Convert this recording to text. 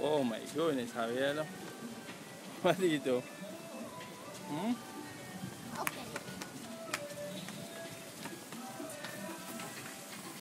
Oh my goodness, Javier. What do you do? Hmm? Okay.